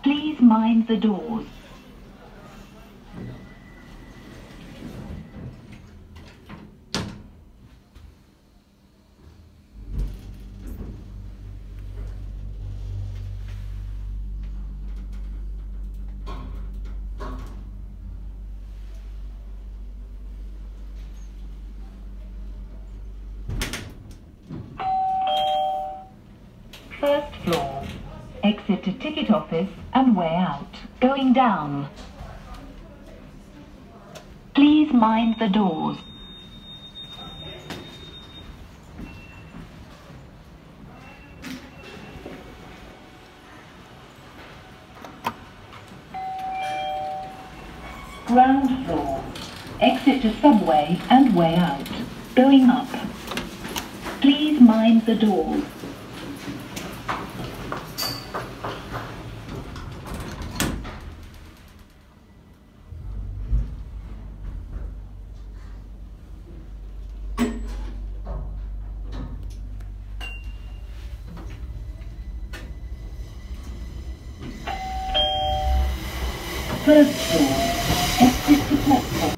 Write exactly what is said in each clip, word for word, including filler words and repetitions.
Please mind the doors. First floor. Exit to ticket office and way out. Going down. Please mind the doors. Ground floor. Exit to subway and way out. Going up. Please mind the doors. First floor. Exit to platform.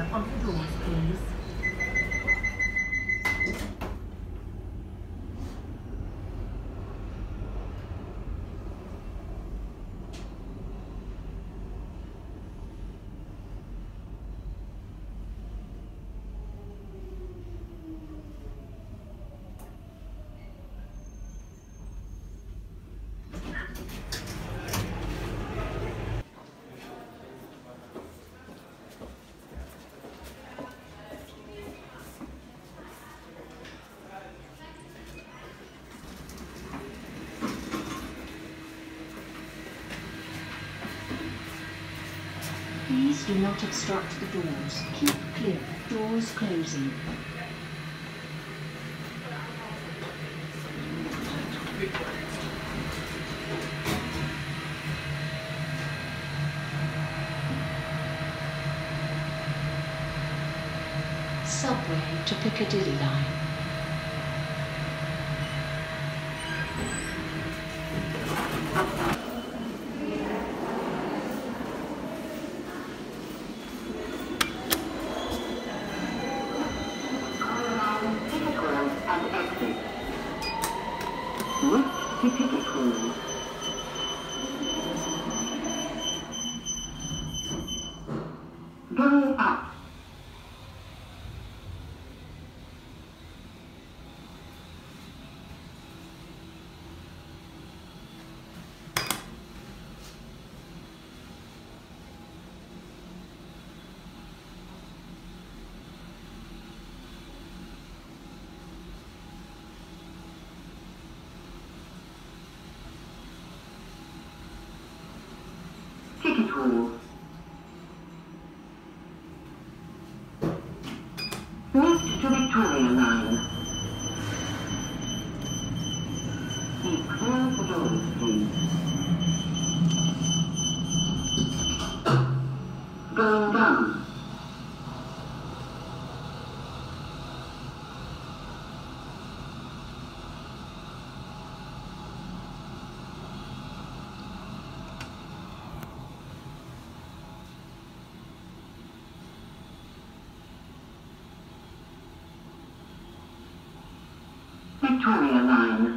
clear of the doors, please. Please do not obstruct the doors. Keep clear. Doors closing. Subway to Piccadilly line. Going up. Ticket hall. Next to Victoria line. Keep clear of the doors, please. Going down. Victoria line.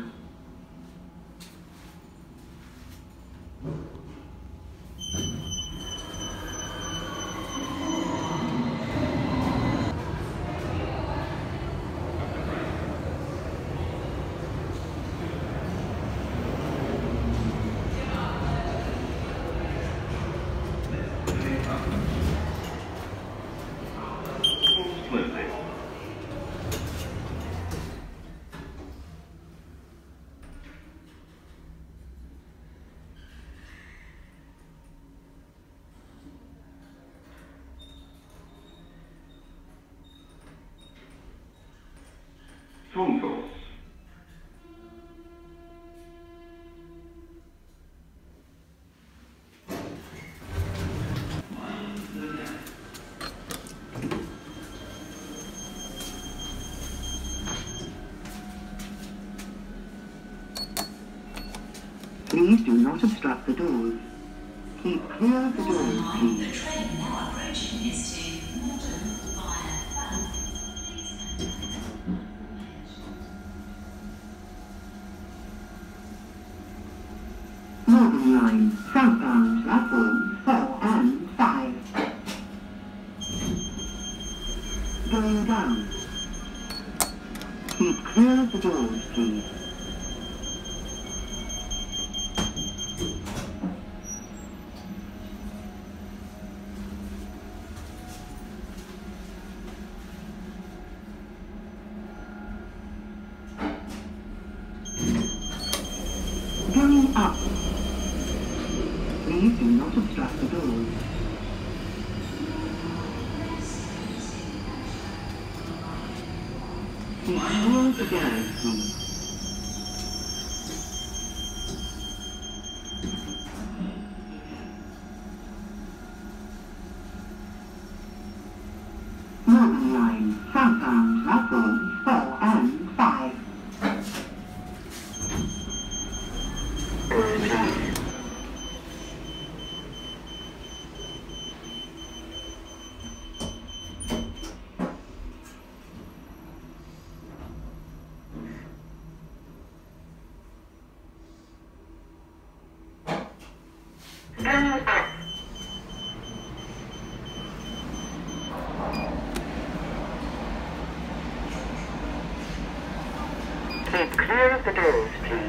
Concourse. Please do not obstruct the doors. Keep clear of the doors, please. The train now approaching is to Morden via Bank. Northern line, southbound platforms four and five. Going down. Keep clear of the doors, please. Going up. Please do not obstruct the doors. Keep clear of the garage, please. Northern line, southbound platforms four and five. Going up. Keep clear of the doors, please.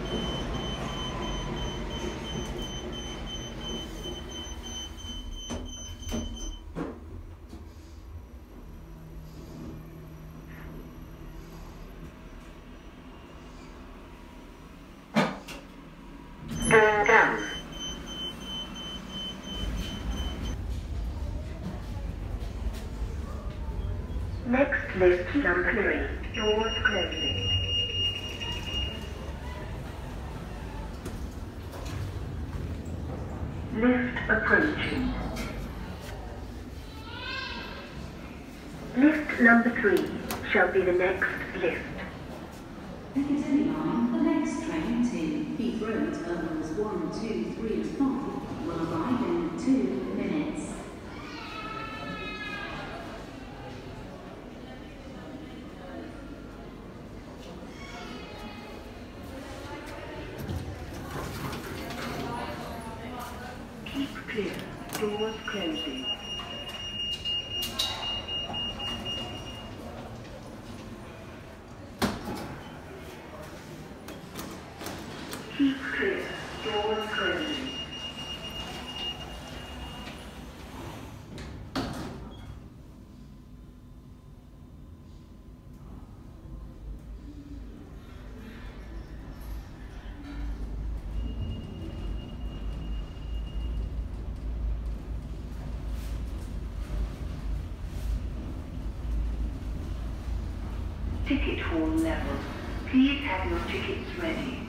Going down. Next lift number three. Doors closing. Lift approaching. Lift number three shall be the next lift. Piccadilly line, the next train to Heathrow terminals one, two, three, and five will arrive in two minutes. Keep clear. Doors closing. Keep clear. Doors closing. Ticket hall level. Please have your tickets ready.